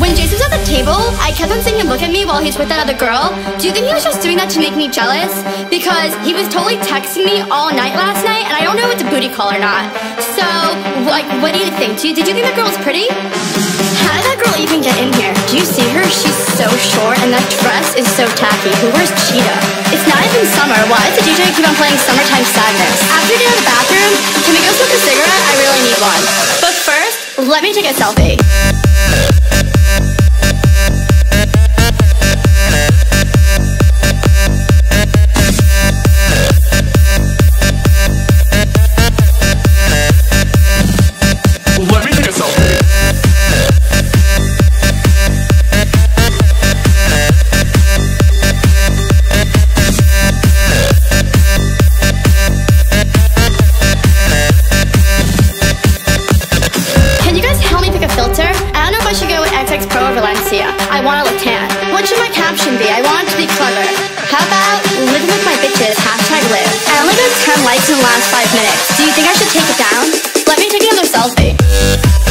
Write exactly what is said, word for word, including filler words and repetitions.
When Jason was at the table, I kept on seeing him look at me while he's with that other girl. Do you think he was just doing that to make me jealous? Because he was totally texting me all night last night, and I don't know if it's a booty call or not. So, like, what do you think? Do you, did you think that girl was pretty? How did that girl even get in here? Do you see her? She's so short, and that dress is so tacky. Who wears cheetah? It's not even summer. Why does the D J keep on playing Summertime Sadness? After we get out of the bathroom, can we go smoke a cigarette? I really need one. But first, let me take a selfie. I want to look tan. What should my caption be? I want it to be clever. How about living with my bitches, hashtag live. I only got ten likes in the last five minutes. Do you think I should take it down? Let me take another selfie.